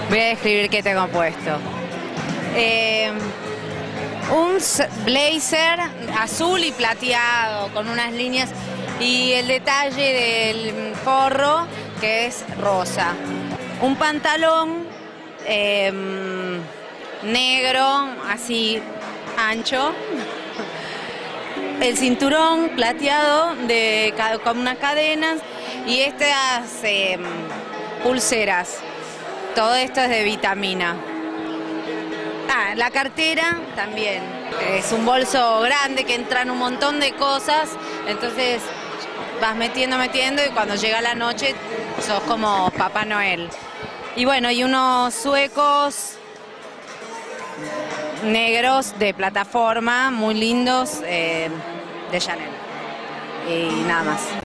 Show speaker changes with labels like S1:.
S1: Voy a describir qué tengo puesto. Un blazer azul y plateado con unas líneas y el detalle del forro que es rosa. Un pantalón negro, así ancho. El cinturón plateado con unas cadenas y estas pulseras. Todo esto es de Vitamina. La cartera también. Es un bolso grande que entran un montón de cosas, entonces vas metiendo y cuando llega la noche sos como Papá Noel. Y bueno, y unos suecos negros de plataforma muy lindos de Chanel. Y nada más.